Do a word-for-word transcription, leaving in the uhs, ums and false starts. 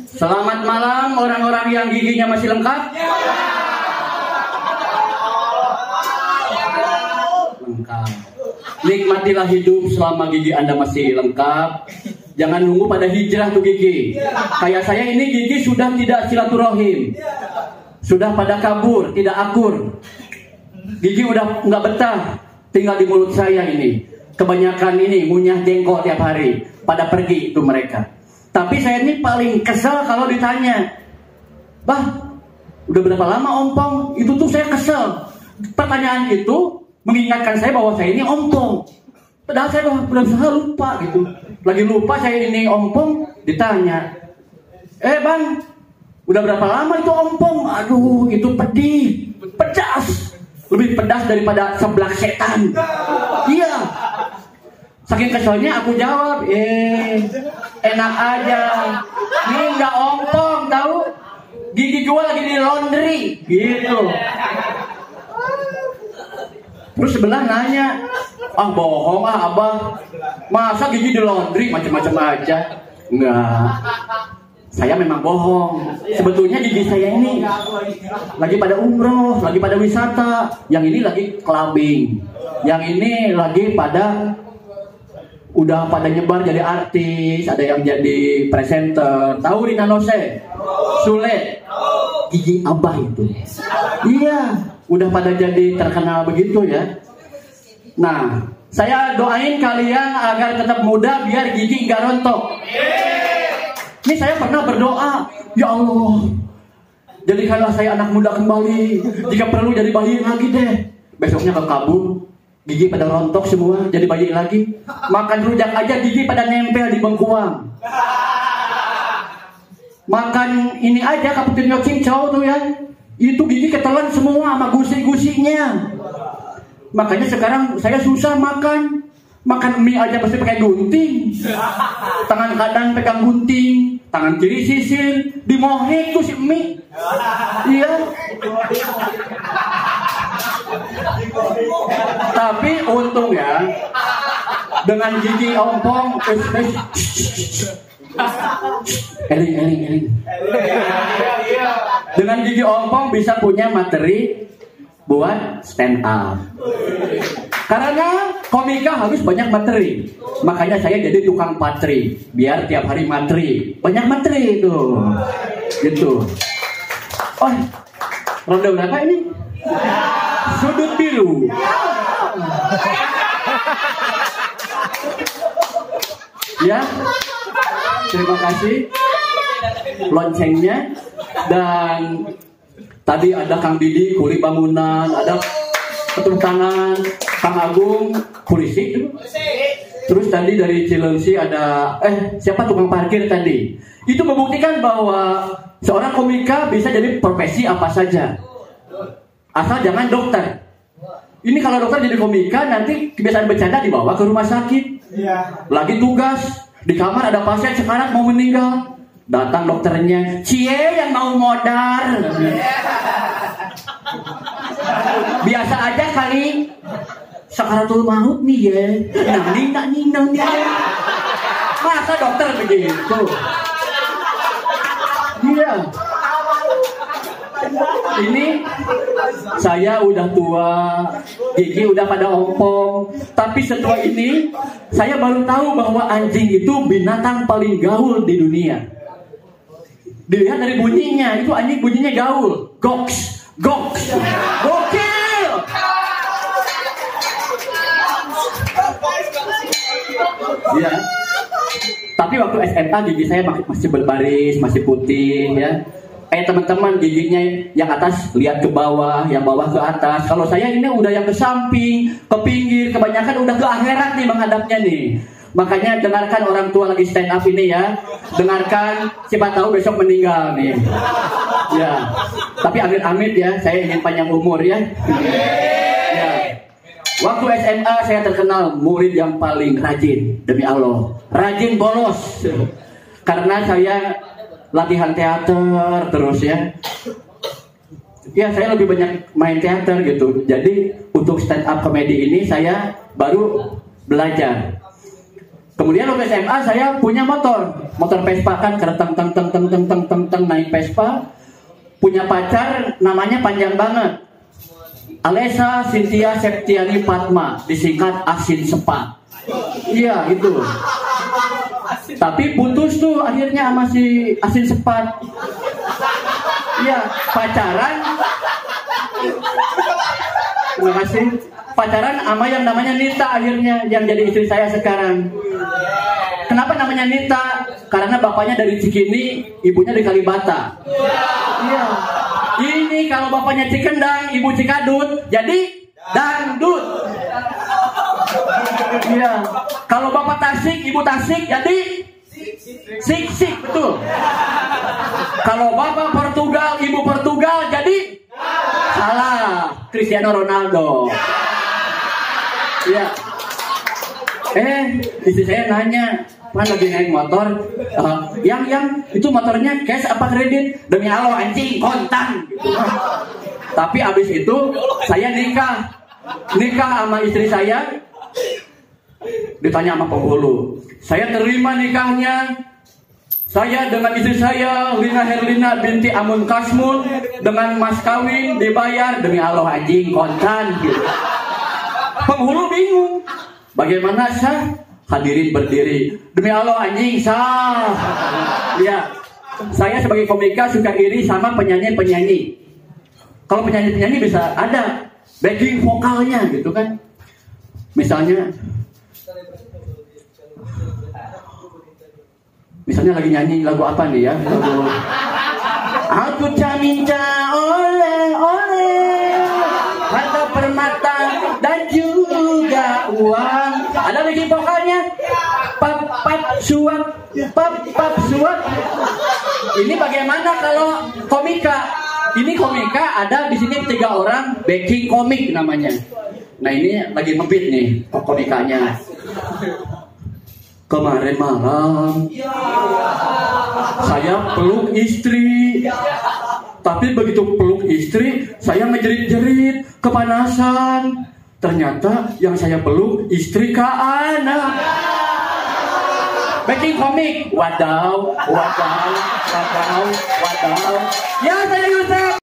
Selamat malam orang-orang yang giginya masih lengkap. Lengkap. Nikmatilah hidup selama gigi Anda masih lengkap. Jangan nunggu pada hijrah tuh gigi. Kayak saya ini gigi sudah tidak silaturahim, sudah pada kabur, tidak akur. Gigi udah nggak betah tinggal di mulut saya ini. Kebanyakan ini ngunyah jengkol tiap hari. Pada pergi itu mereka. Tapi saya ini paling kesel kalau ditanya, "Bah, udah berapa lama ompong?" Itu tuh saya kesel. Pertanyaan itu mengingatkan saya bahwa saya ini ompong. Padahal saya udah berusaha lupa gitu. Lagi lupa saya ini ompong, ditanya, "Eh bang, udah berapa lama itu ompong?" Aduh, itu pedih, pedas. Lebih pedas daripada seblak setan. Iya. Saking keselnya aku jawab, "Eh, enak aja. Ini nggak ompong tahu. Gigi gua lagi di laundry." Gitu. Terus sebelah nanya, "Ah bohong ah abah. Masa gigi di laundry macam-macam aja?" Enggak. Saya memang bohong. Sebetulnya gigi saya ini lagi pada umroh, lagi pada wisata. Yang ini lagi clubbing. Yang ini lagi pada udah pada nyebar jadi artis, ada yang jadi presenter. Tahu Rina Nose? Sule? Gigi abah itu. Iya, udah pada jadi terkenal begitu ya. Nah, saya doain kalian agar tetap muda biar gigi nggak rontok. Ini saya pernah berdoa, "Ya Allah, jadikanlah saya anak muda kembali. Jika perlu jadi bayi lagi deh." Besoknya ke kabur, gigi pada rontok semua, jadi bayi lagi. Makan rujak aja gigi pada nempel di bengkuang. Makan ini aja kaputin cincau tuh ya, itu gigi ketelan semua sama gusi-gusinya. Makanya sekarang saya susah makan. Makan mie aja pasti pakai gunting. Tangan kanan pegang gunting, tangan kiri sisir, dimohek tuh si mie. Iya. Tapi untung ya, dengan gigi ompong, eling eling eling. Dengan gigi ompong bisa punya materi buat stand up. Karena komika harus banyak materi. Makanya saya jadi tukang patri, biar tiap hari materi. Banyak materi itu. Gitu. Oh, ronde berapa ini? Sudut biru. Ya. Terima kasih loncengnya. Dan tadi ada Kang Didi kuli bangunan, ada ketuk tangan Kang Agung polisi. Terus tadi dari Cilengsi ada eh siapa tukang parkir tadi. Itu membuktikan bahwa seorang komika bisa jadi profesi apa saja. Asal jangan dokter. Ini kalau dokter jadi komika nanti kebiasaan bercanda dibawa ke rumah sakit. Lagi tugas di kamar ada pasien sekarat mau meninggal. Datang dokternya, "Cie yang mau modar." Biasa aja kali. Sakaratul maut nih ya. Nang nak ninang nih. Masa dokter begitu? Iya. Ini saya udah tua, gigi udah pada ompong. Tapi setelah ini saya baru tahu bahwa anjing itu binatang paling gaul di dunia. Dilihat dari bunyinya, itu anjing bunyinya gaul. Goks, goks, gokil. Ya. Tapi waktu S M A gigi saya masih berbaris, masih putih ya. Eh teman-teman giginya yang atas lihat ke bawah, yang bawah ke atas. Kalau saya ini udah yang ke samping, ke pinggir, kebanyakan udah ke akhirat nih menghadapnya nih. Makanya dengarkan orang tua lagi stand up ini ya. Dengarkan, siapa tahu besok meninggal nih. Ya. Tapi amit-amit ya, saya ingin panjang umur ya. Ya. Waktu S M A saya terkenal murid yang paling rajin, demi Allah. Rajin bolos. Karena saya latihan teater terus ya. Ya saya lebih banyak main teater gitu. Jadi untuk stand up comedy ini saya baru belajar. Kemudian waktu S M A saya punya motor, motor Vespa kan, kereteng teng teng teng teng teng teng teng naik Vespa. Punya pacar namanya panjang banget, Alessa Cynthia Septiani Fatma, disingkat Asin Sepat. Iya itu. Tapi putus tuh akhirnya sama si Asin Sepat. Iya, pacaran. Terima kasih. Pacaran sama yang namanya Nita akhirnya, yang jadi istri saya sekarang. Kenapa namanya Nita? Karena bapaknya dari Cikini, ibunya dari Kalibata. Iya. Ini kalau bapaknya Cikendang, ibu Cikadut, jadi dangdut. Iya. Kalau bapak Tasik, ibu Tasik, jadi sik-sik, betul. Kalau bapak Portugal, ibu Portugal, jadi salah, Cristiano Ronaldo. Iya. Eh, istri saya nanya, kan lagi naik motor, uh, yang yang itu motornya cash apa kredit? Demi Allah anjing, kontan. Gitu. Tapi abis itu saya nikah, nikah sama istri saya. Ditanya sama penghulu, saya terima nikahnya. Saya dengan istri saya Lina Herlina binti Amun Kasmun dengan mas kawin dibayar demi Allah anjing kontan. Gitu. Penghulu bingung, bagaimana sah? Hadirin berdiri, demi Allah anjing sah. Ya, saya sebagai komika suka iri sama penyanyi-penyanyi. Kalau penyanyi-penyanyi bisa ada backing vokalnya gitu kan. Misalnya Misalnya lagi nyanyi lagu apa nih ya? Lagu Aku tak minta oleh-oleh harta permata dan juga uang. Ada backing vokalnya. Pap pap suap, pap pap suap. Ini bagaimana kalau komika? Ini komika ada di sini tiga orang backing komik namanya. Nah ini lagi ngebit nih komikanya. Kemarin malam saya peluk istri, tapi begitu peluk istri saya ngejerit-jerit kepanasan. Ternyata yang saya peluk istri Kak Ana. Backing komik, wadaw, wadaw, wadaw, wadaw. Ya saya Yusuf.